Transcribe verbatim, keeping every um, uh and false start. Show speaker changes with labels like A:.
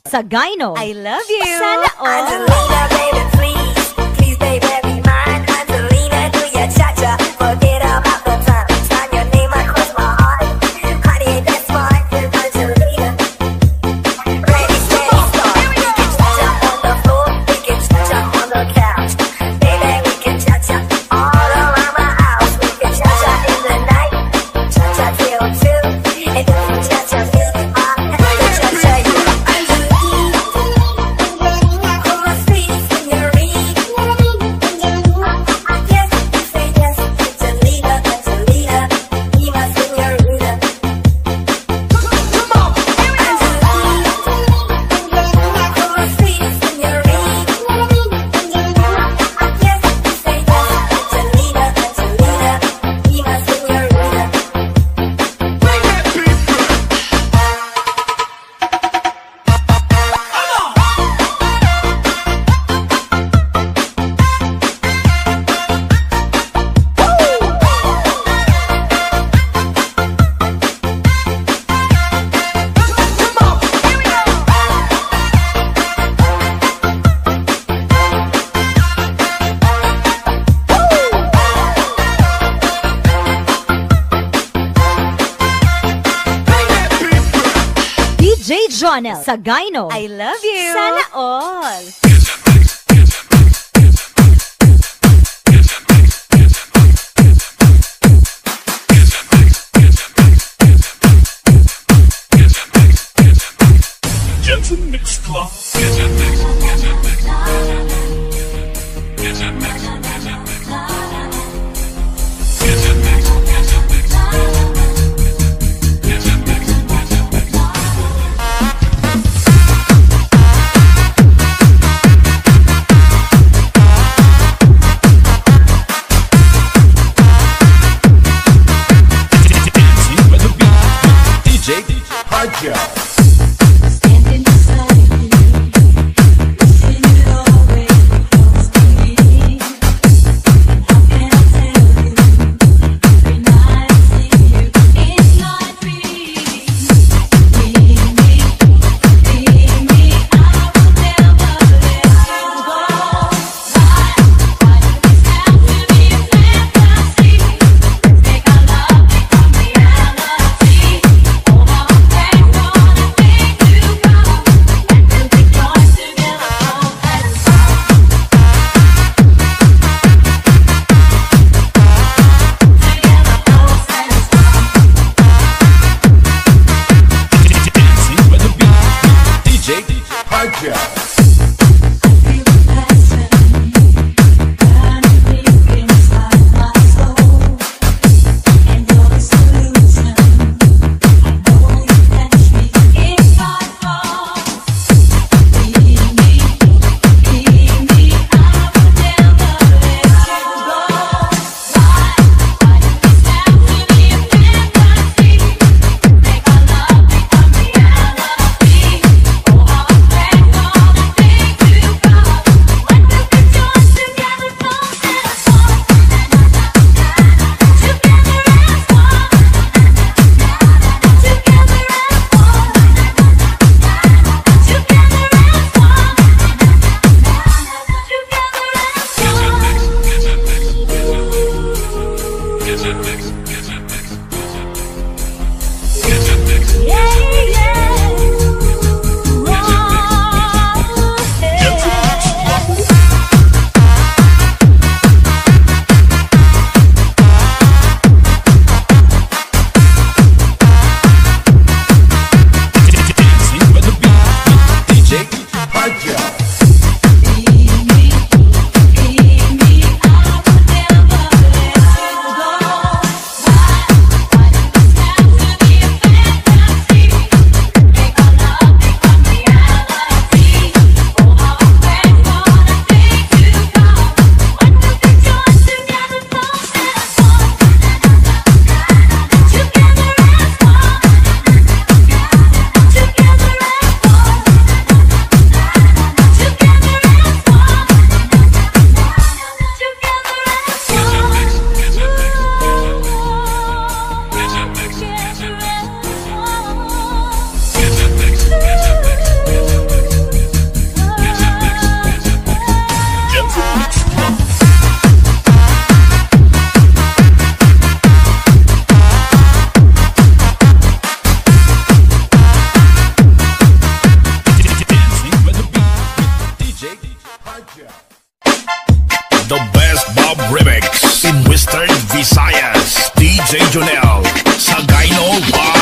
A: sa Gyno.
B: I love you.
A: Sana all.
C: Angelina, baby, please, please, baby, be mine. Angelina, do your cha-cha, forget about the time. Sign your name across my heart. Honey, that's mine, Angelina. Ready, steady, start. We can cha-cha on the floor, we can cha-cha on the couch. Baby, we can cha-cha all around my house. We can cha-cha in the night, cha-cha till two, and then we cha-cha till I can cha-cha you.
A: D J Jonel sa Gyno.
B: I love you.
A: Sana all.
D: Jensen Mix Club.
E: Standing beside you, missing you always close to me. How can I tell you? Every night I see you, it's not a dream. Leave me, leave me, I will never let you go. Why, why does this have to be a fantasy? Let's make our love become reality. Oh, how I'm gonna make you go, and we'll rejoice together, both as one. Together, both as
D: Dancing with the beat. D J Hardja.
E: I feel the passion burning deep inside my soul, and you're the solution. I know you catch me if I fall. Leave me, leave me, I will never let you go. Why, why does this have to be a fantasy? Make our love become reality. Oh, how I'm gonna make you go, when we rejoice together, both as one. Together as one. Together as one. Together as
D: Dancing with the beat. D J Hardja.
E: Leave me, leave me, I will never let you go.
D: the best Bob remix in Western Visayas. D J Jonel, Sagayno Bob.